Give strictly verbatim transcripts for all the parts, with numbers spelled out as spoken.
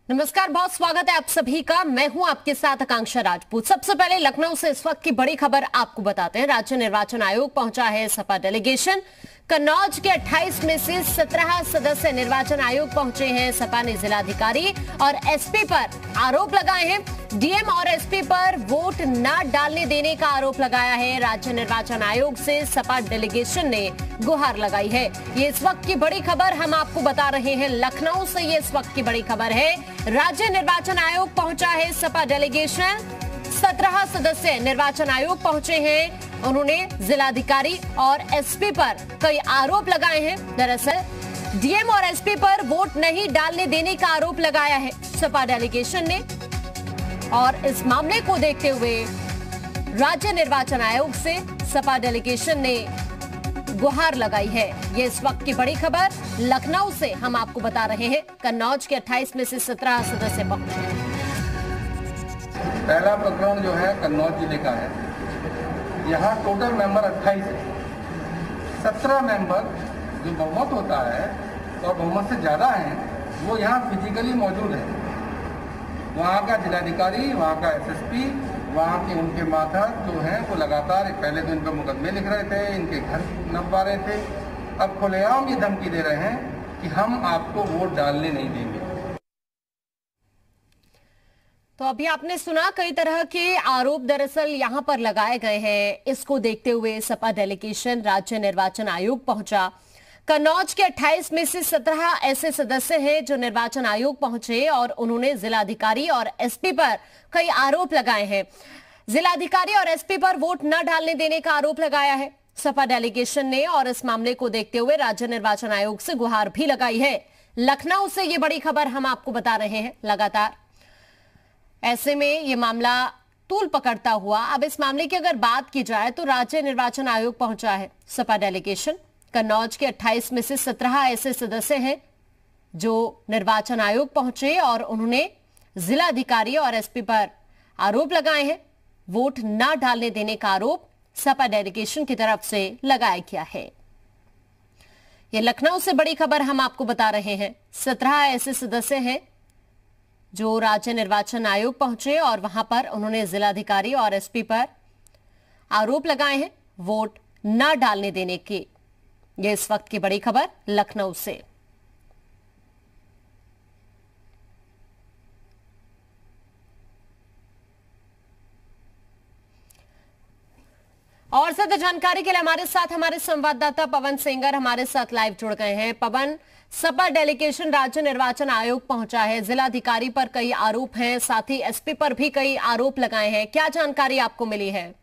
नमस्कार, बहुत स्वागत है आप सभी का। मैं हूं आपके साथ आकांक्षा राजपूत। सबसे पहले लखनऊ से इस वक्त की बड़ी खबर आपको बताते हैं। राज्य निर्वाचन आयोग पहुंचा है सपा डेलीगेशन। कन्नौज के अट्ठाईस में से सत्रह सदस्य निर्वाचन आयोग पहुंचे हैं। सपा ने जिलाधिकारी और एसपी पर आरोप लगाए हैं। डीएम और एसपी पर वोट न डालने देने का आरोप लगाया है। राज्य निर्वाचन आयोग से सपा डेलीगेशन ने गुहार लगाई है। ये इस वक्त की बड़ी खबर हम आपको बता रहे हैं। लखनऊ से ये इस वक्त की बड़ी खबर है। राज्य निर्वाचन आयोग पहुंचा है सपा डेलीगेशन। सत्रह सदस्य निर्वाचन आयोग पहुंचे हैं। उन्होंने जिलाधिकारी और एसपी पर कई आरोप लगाए हैं। दरअसल डीएम और एसपी पर वोट नहीं डालने देने का आरोप लगाया है सपा डेलीगेशन ने, और इस मामले को देखते हुए राज्य निर्वाचन आयोग से सपा डेलीगेशन ने गुहार लगाई है। ये इस वक्त की बड़ी खबर लखनऊ से हम आपको बता रहे हैं। कन्नौज के अट्ठाईस में से सत्रह सदस्य पहुंचे। पहला प्रकरण जो है कन्नौज जिले का है। यहाँ टोटल मेंबर अट्ठाईस है। सत्रह मेंबर जो बहुमत होता है और बहुमत से ज़्यादा हैं वो यहाँ फिजिकली मौजूद है। वहाँ का जिलाधिकारी, वहाँ का एसएसपी, वहाँ के उनके माता जो हैं वो लगातार पहले तो इन पर मुकदमे लिख रहे थे, इनके घर नपवा रहे थे। अब खुलेआम ये धमकी दे रहे हैं कि हम आपको वोट डालने नहीं देंगे। तो अभी आपने सुना कई तरह के आरोप दरअसल यहां पर लगाए गए हैं। इसको देखते हुए सपा डेलीगेशन राज्य निर्वाचन आयोग पहुंचा। कन्नौज के अट्ठाईस में से सत्रह ऐसे सदस्य हैं जो निर्वाचन आयोग पहुंचे और उन्होंने जिलाधिकारी और एसपी पर कई आरोप लगाए हैं। जिलाधिकारी और एसपी पर वोट न डालने देने का आरोप लगाया है सपा डेलीगेशन ने, और इस मामले को देखते हुए राज्य निर्वाचन आयोग से गुहार भी लगाई है। लखनऊ से ये बड़ी खबर हम आपको बता रहे हैं लगातार। ऐसे में ये मामला तूल पकड़ता हुआ, अब इस मामले की अगर बात की जाए तो राज्य निर्वाचन आयोग पहुंचा है सपा डेलीगेशन। कन्नौज के अट्ठाईस में से सत्रह ऐसे सदस्य हैं जो निर्वाचन आयोग पहुंचे और उन्होंने जिलाधिकारी और एसपी पर आरोप लगाए हैं। वोट न डालने देने का आरोप सपा डेलीगेशन की तरफ से लगाया गया है। यह लखनऊ से बड़ी खबर हम आपको बता रहे हैं। सत्रह ऐसे सदस्य हैं जो राज्य निर्वाचन आयोग पहुंचे और वहां पर उन्होंने जिलाधिकारी और एसपी पर आरोप लगाए हैं वोट न डालने देने के। यह इस वक्त की बड़ी खबर लखनऊ से। और ज्यादा जानकारी के लिए हमारे साथ हमारे संवाददाता पवन सेंगर हमारे साथ लाइव जुड़ गए हैं। पवन, सपा डेलीगेशन राज्य निर्वाचन आयोग पहुंचा है। जिलाधिकारी पर कई आरोप हैं, साथ ही एसपी पर भी कई आरोप लगाए हैं। क्या जानकारी आपको मिली है?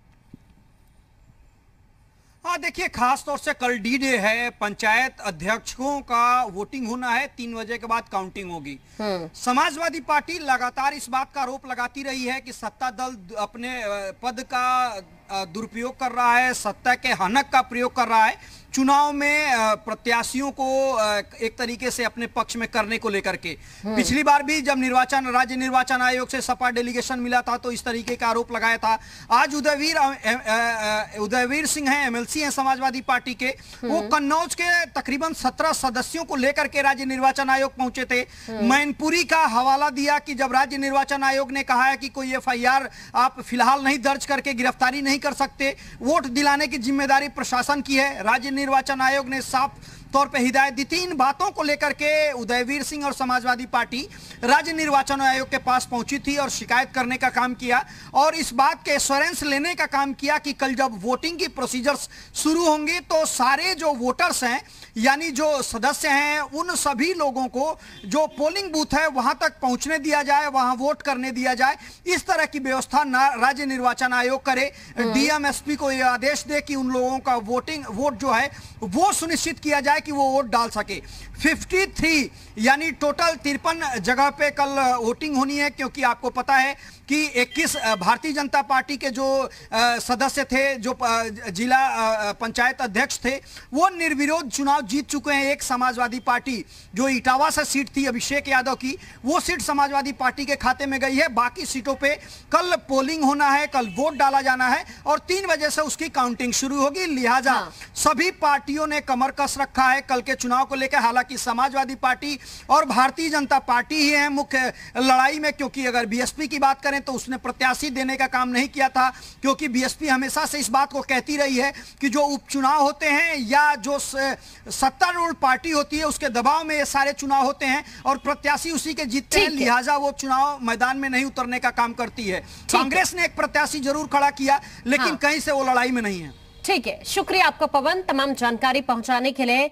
हाँ, देखिए, खास तौर से कल डी डे है। पंचायत अध्यक्षों का वोटिंग होना है। तीन बजे के बाद काउंटिंग होगी। समाजवादी पार्टी लगातार इस बात का आरोप लगाती रही है कि सत्ता दल अपने पद का दुरुपयोग कर रहा है, सत्ता के हनक का प्रयोग कर रहा है, चुनाव में प्रत्याशियों को एक तरीके से अपने पक्ष में करने को लेकर के। पिछली बार भी जब निर्वाचन राज्य निर्वाचन आयोग से सपा डेलीगेशन मिला था तो इस तरीके का आरोप लगाया था। आज उदयवीर उदयवीर सिंह हैं, एमएलसी हैं समाजवादी पार्टी के। वो कन्नौज के तकरीबन सत्रह सदस्यों को लेकर के राज्य निर्वाचन आयोग पहुंचे थे। मैनपुरी का हवाला दिया कि जब राज्य निर्वाचन आयोग ने कहा है कि कोई एफ आई आर आप फिलहाल नहीं दर्ज करके गिरफ्तारी नहीं कर सकते, वोट दिलाने की जिम्मेदारी प्रशासन की है। राज्य निर्वाचन आयोग ने साफ तौर पे हिदायत दी थी। इन बातों को लेकर के उदयवीर सिंह और समाजवादी पार्टी राज्य निर्वाचन आयोग के पास पहुंची थी और शिकायत करने का काम किया और इस बात के एश्योरेंस लेने का काम किया कि कल जब वोटिंग की प्रोसीजर्स शुरू होंगी तो सारे जो वोटर्स हैं, यानी जो सदस्य हैं, उन सभी लोगों को जो पोलिंग बूथ है वहां तक पहुंचने दिया जाए, वहां वोट करने दिया जाए। इस तरह की व्यवस्था राज्य निर्वाचन आयोग करे। डीएम एसपी को यह आदेश दे कि उन लोगों का वोटिंग वोट जो है वो सुनिश्चित किया जाए कि वो वोट डाल सके। तिरेपन यानी टोटल तिरपन जगह पे कल वोटिंग होनी है, क्योंकि आपको पता है कि इक्कीस भारतीय जनता पार्टी के जो सदस्य थे, जो जिला पंचायत अध्यक्ष थे, वो निर्विरोध चुनाव जीत चुके हैं। एक समाजवादी पार्टी जो इटावा से सीट थी अभिषेक यादव की, वो सीट समाजवादी पार्टी के खाते में गई है। बाकी सीटों पे कल पोलिंग होना है, कल वोट डाला जाना है और तीन बजे से उसकी काउंटिंग शुरू होगी। लिहाजा हाँ। सभी पार्टियों ने कमर कस रखा है कल के चुनाव को लेकर। हालांकि समाजवादी पार्टी और भारतीय जनता पार्टी ही है मुख्य लड़ाई में, क्योंकि अगर बीएसपी की बात करें तो उसने प्रत्याशी देने का काम नहीं किया था, क्योंकि बीएसपी हमेशा से इस बात को कहती रही है कि जो उपचुनाव होते हैं या जो सत्तारूढ़ पार्टी होती है उसके दबाव में ये सारे चुनाव होते हैं और प्रत्याशी उसी के जीतते हैं, लिहाजा वो चुनाव मैदान में नहीं उतरने का काम करती है। कांग्रेस ने एक प्रत्याशी जरूर खड़ा किया, लेकिन हाँ। कहीं से वो लड़ाई में नहीं है। ठीक है, शुक्रिया आपका पवन, तमाम जानकारी पहुंचाने के लिए।